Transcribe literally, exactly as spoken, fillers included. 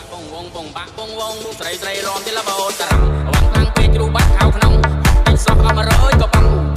ពងវងពងបាក់ពងវងស្រីស្រីរំទីលបោតរំវងខ្លាំងពេកគ្រូបាត់ខៅក្នុងតិចសោះអមរយក៏បង